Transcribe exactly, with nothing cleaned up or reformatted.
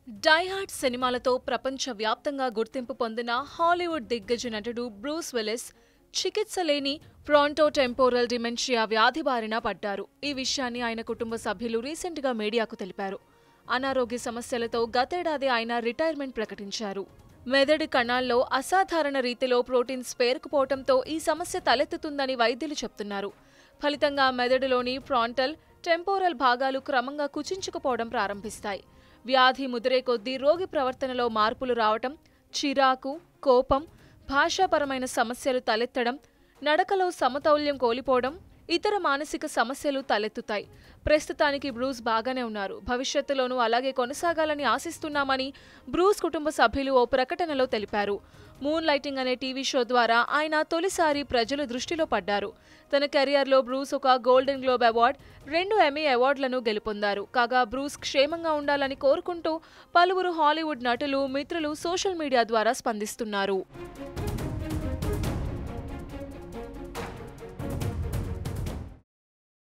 Die hard సినిమాలతో ప్రపంచవ్యాప్తంగా గుర్తింపు పొందిన హాలీవుడ్ దిగ్గజ నటుడు బ్రూస్ విల్లిస్ చికిత్స లేని ఫ్రాంటోటెంపోరల్ డిమెన్షియా వ్యాధి బారిన పడ్డారు. ఈ విషయాన్ని ఆయన కుటుంబ సభ్యులు రీసెంట్గా మీడియాకు తెలిపారు. అనారోగ్య సమస్యలతో గతేడాది ఆయన రిటైర్మెంట్ ప్రకటించారు. మెదడు కణాల్లో అసాధారణ రీతిలో ప్రోటీన్స్ పేరుకుపోవడంతో ఈ సమస్య తలెత్తుతుందని వైద్యులు చెప్తున్నారు. ఫలితంగా మెదడులోని ఫ్రాంటల్ టెంపోరల్ భాగాలు క్రమంగా కుచించుకుపోవడం ప్రారంభిస్తాయి. వ్యాధి ముదిరే కొద్దీ రోగి ప్రవర్తనలో మార్పులు రావటం, చిరాకు, కోపం, భాషాపరమైన సమస్యలు తలెత్తడం, నడకలో సమతౌల్యం కోల్పోవడం, ఇతర మానసిక సమస్యలు తలెత్తుతాయి. ప్రస్తుతానికి బ్రూస్ బాగానే ఉన్నారు. భవిష్యత్తులోనూ అలాగే కొనసాగాలని ఆశిస్తున్నామని బ్రూస్ కుటుంబ సభ్యులు ఓ ప్రకటనలో తెలిపారు. మూన్ లైటింగ్ అనే టీవీ షో ద్వారా ఆయన తొలిసారి ప్రజల దృష్టిలో పడ్డారు. తన కెరియర్లో బ్రూస్ ఒక గోల్డెన్ గ్లోబ్ అవార్డు, రెండు ఎమ్మీ అవార్డులను గెలుపొందారు. కాగా బ్రూస్ క్షేమంగా ఉండాలని కోరుకుంటూ పలువురు హాలీవుడ్ నటులు, మిత్రులు సోషల్ మీడియా ద్వారా స్పందిస్తున్నారు.